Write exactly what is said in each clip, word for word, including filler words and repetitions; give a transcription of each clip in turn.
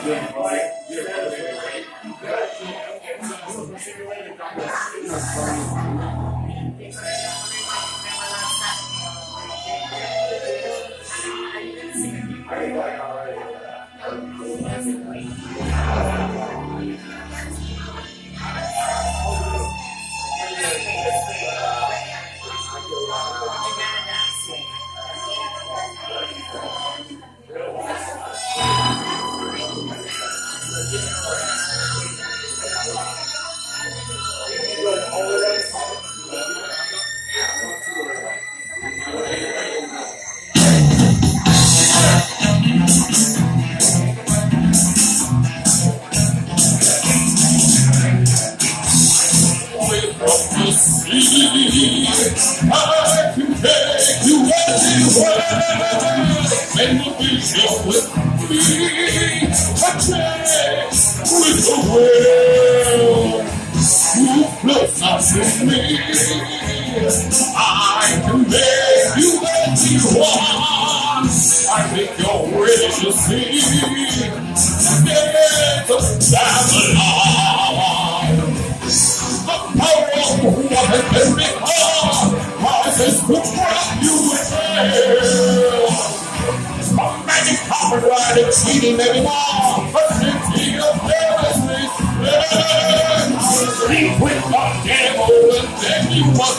I can take you anywhere, and you'll be here with me. A chance with the world who floats up with me. I can make you anyone. I think you're ready to see. There's a Babylon. The power of what has been before rises to trap you with hell. A magic power riding, cheating anymore, but city of carelessness. Sleep with the devil and then you must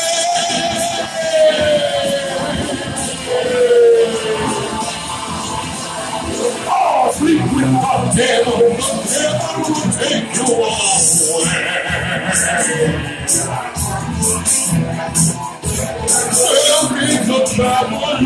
oh, sleep with the devil, the devil will take you away. Well, it's a Babylon.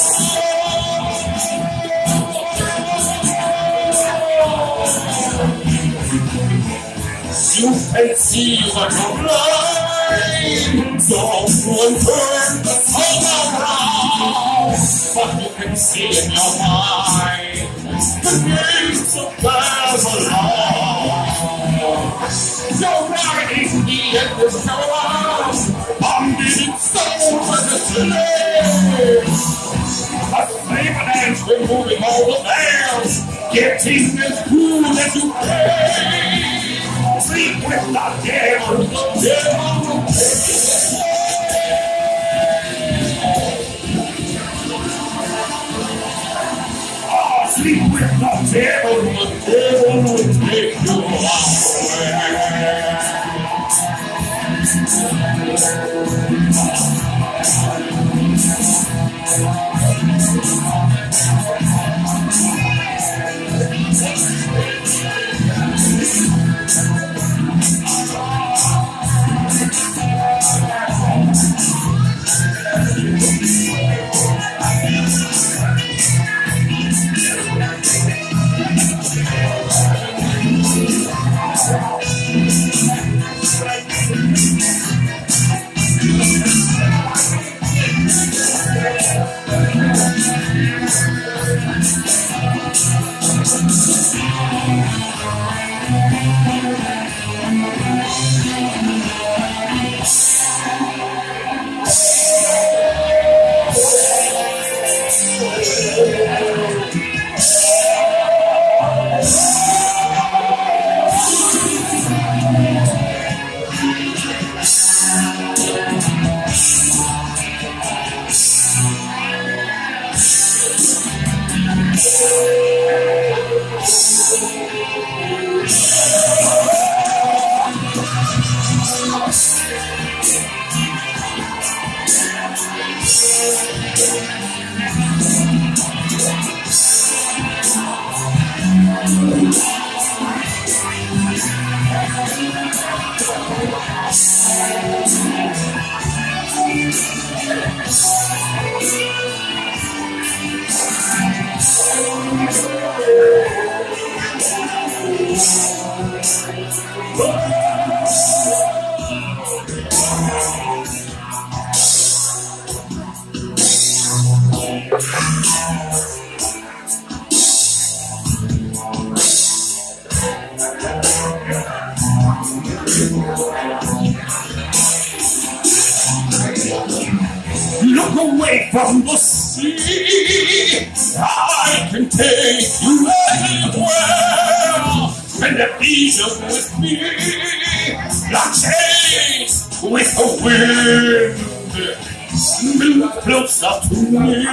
You can see what you're blind. Someone turn the sun around, but you can see in your mind the gates of Babylon. You're riding the endless caravan, bonded souls as a slave. A slave and dance, removing all the veils, getting as cool as you can. Sleep with the devil, the devil will take you. Oh, sleep with the devil, the devil will take you Look away from the sea. I can take you anywhere. and the bees with me, like chains with the wind. Move closer to me.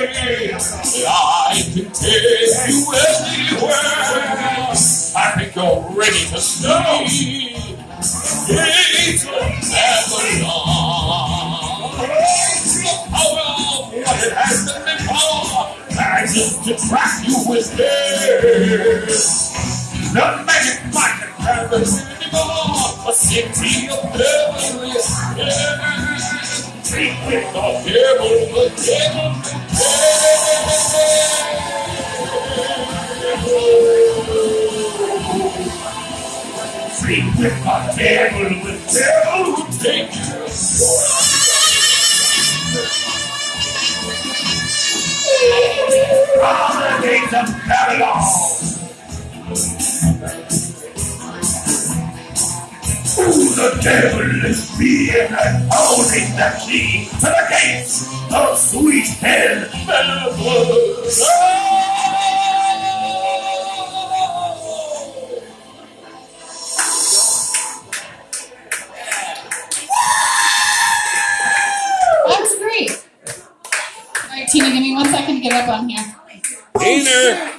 I can take you everywhere. I think you're ready to stay. It's never long. Power of what it has been before. I just to trap you with this. The magic might have it anymore. A city of devils. Treat with the devil, the devil, the devil. Treat with the devil, the devil will take you. All the days of Babylon. Ooh, the devil is being and holding the key to the gates of sweet hell. That's great. All right, Tina, give me one second to get up on here. Tina.